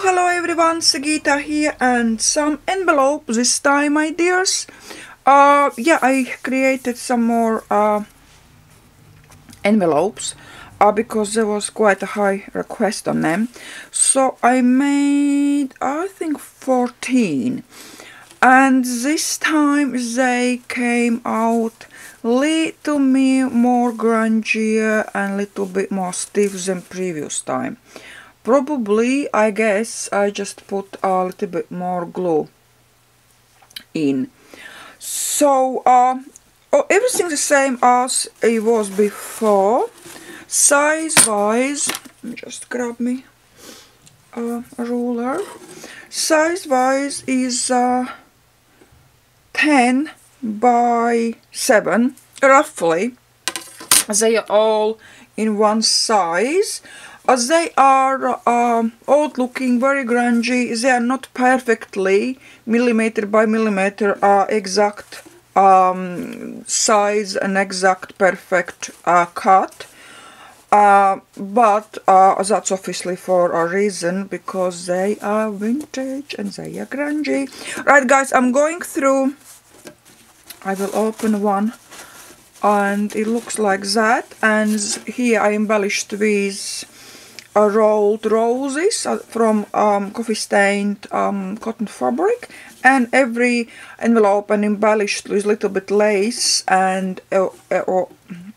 Hello everyone, Sagita here and some envelope this time, my dears. Yeah, I created some more envelopes because there was quite a high request on them. So I made, I think, 14. And this time they came out little more grungier and little bit more stiff than previous time. Probably, I guess, I just put a little bit more glue in. So, everything the same as it was before. Size-wise, let me just grab me a ruler. Size-wise is 10 by 7, roughly. They are all in one size. They are old looking, very grungy. They are not perfectly millimeter by millimeter exact size and exact perfect cut. But that's obviously for a reason, because they are vintage and they are grungy. Right guys, I'm going through. I will open one and it looks like that, and here I embellished with rolled roses from coffee stained cotton fabric, and every envelope and embellished with little bit lace, and and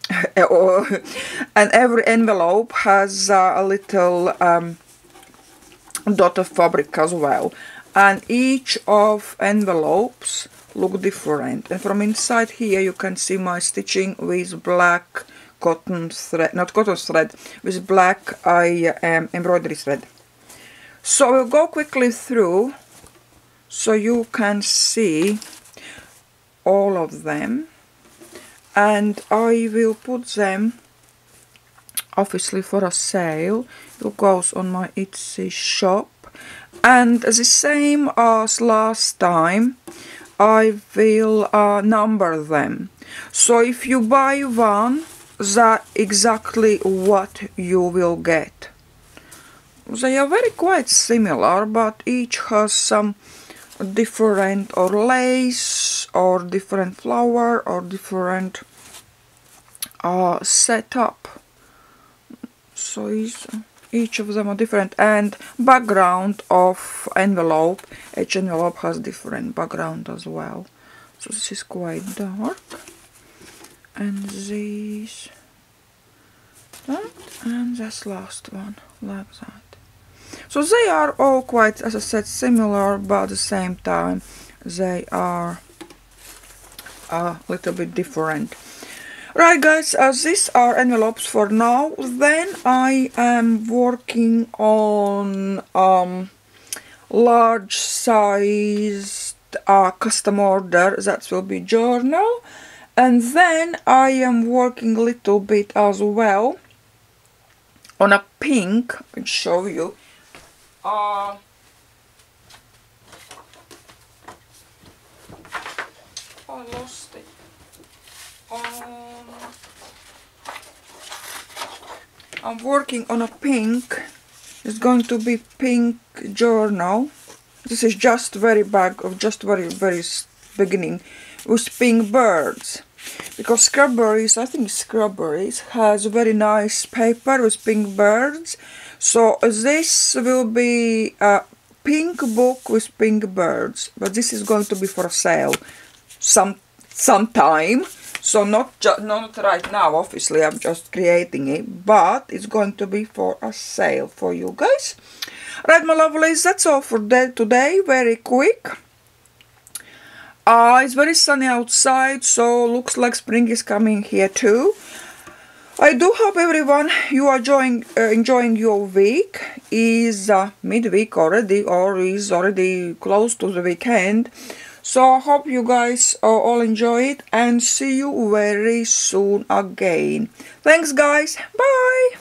every envelope has a little dot of fabric as well, and each of envelopes look different. And from inside here you can see my stitching with black cotton thread, not cotton thread, with black embroidery thread. So we'll go quickly through so you can see all of them, and I will put them obviously for a sale. It goes on my Etsy shop, and the same as last time, I will number them. So if you buy one, that's exactly what you will get. They are very quite similar, but each has some different or lace or different flower or different setup. So each of them are different, and background of envelope. Each envelope has different background as well. So this is quite dark, and this, that, and this last one like that. So they are all quite, as I said, similar, but at the same time they are a little bit different. Right guys, these are envelopes for now. Then I am working on large sized custom order, that will be journal. And then I am working a little bit as well on a pink. I can show you. I lost it. I'm working on a pink. It's going to be pink journal. This is just very beginning with pink birds, because Scrubberries, I think Scrubberries has a very nice paper with pink birds. So this will be a pink book with pink birds, but this is going to be for sale sometime. So not right now, obviously I'm just creating it, but it's going to be for a sale for you guys. Right, my lovelies, that's all for today, very quick. It's very sunny outside, so looks like spring is coming here too. I do hope everyone, you are enjoying your week. Is midweek already, or is already close to the weekend. So I hope you guys all enjoy it, and see you very soon again. Thanks guys, bye!